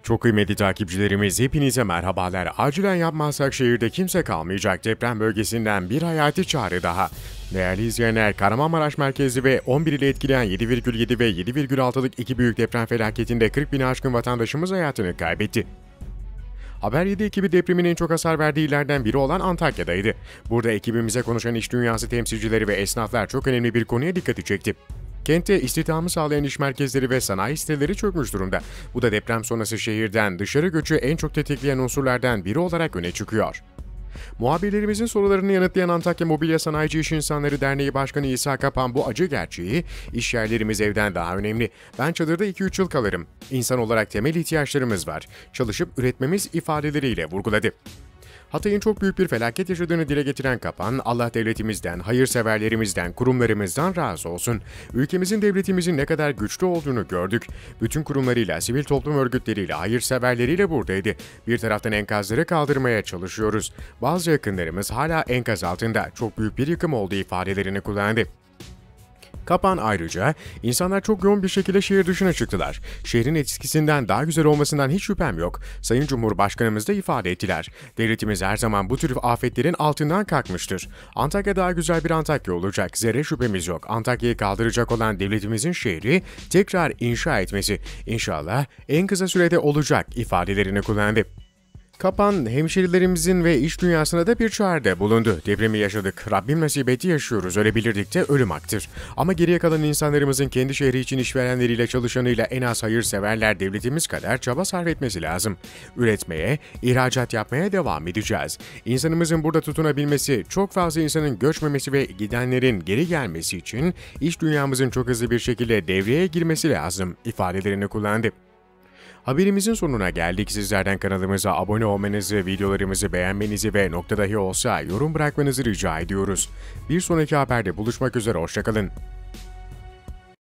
Çok kıymetli takipçilerimiz hepinize merhabalar. Acilen yapmazsak şehirde kimse kalmayacak deprem bölgesinden bir hayati çağrı daha. Değerli izleyenler, Kahramanmaraş merkezli ve 11 ile etkileyen 7,7 ve 7,6'lık iki büyük deprem felaketinde 40 bini aşkın vatandaşımız hayatını kaybetti. Haber 7 ekibi depremin en çok hasar verdiği illerden biri olan Antakya'daydı. Burada ekibimize konuşan iş dünyası temsilcileri ve esnaflar çok önemli bir konuya dikkati çekti. Kentte istihdamı sağlayan iş merkezleri ve sanayi siteleri çökmüş durumda. Bu da deprem sonrası şehirden dışarı göçü en çok tetikleyen unsurlardan biri olarak öne çıkıyor. Muhabirlerimizin sorularını yanıtlayan Antakya Mobilya Sanayici İş İnsanları Derneği Başkanı İsa Kapan bu acı gerçeği, "İş yerlerimiz evden daha önemli. Ben çadırda 2-3 yıl kalırım. İnsan olarak temel ihtiyaçlarımız var. Çalışıp üretmemiz" ifadeleriyle vurguladı. Hatay'ın çok büyük bir felaket yaşadığını dile getiren Kapan, "Allah devletimizden, hayırseverlerimizden, kurumlarımızdan razı olsun. Ülkemizin, devletimizin ne kadar güçlü olduğunu gördük. Bütün kurumlarıyla, sivil toplum örgütleriyle, hayırseverleriyle buradaydı. Bir taraftan enkazları kaldırmaya çalışıyoruz. Bazı yakınlarımız hala enkaz altında. Çok büyük bir yıkım oldu" ifadelerini kullandı. Kapan ayrıca, "İnsanlar çok yoğun bir şekilde şehir dışına çıktılar. Şehrin etkisinden daha güzel olmasından hiç şüphem yok. Sayın Cumhurbaşkanımız da ifade ettiler. Devletimiz her zaman bu tür afetlerin altından kalkmıştır. Antakya daha güzel bir Antakya olacak. Zerre şüphemiz yok. Antakya'yı kaldıracak olan devletimizin şehri tekrar inşa etmesi İnşallah en kısa sürede olacak" ifadelerini kullandı. Kapan, hemşerilerimizin ve iş dünyasına da bir çağrıda bulundu. "Depremi yaşadık, Rabbim nasip etti yaşıyoruz, ölebilirdik de ölüm haktır. Ama geriye kalan insanlarımızın kendi şehri için işverenleriyle çalışanıyla en az hayırseverler devletimiz kadar çaba sarf etmesi lazım. Üretmeye, ihracat yapmaya devam edeceğiz. İnsanımızın burada tutunabilmesi, çok fazla insanın göçmemesi ve gidenlerin geri gelmesi için iş dünyamızın çok hızlı bir şekilde devreye girmesi lazım" ifadelerini kullandı. Haberimizin sonuna geldik. Sizlerden kanalımıza abone olmanızı, videolarımızı beğenmenizi ve nokta dahi olsa yorum bırakmanızı rica ediyoruz. Bir sonraki haberde buluşmak üzere, hoşça kalın.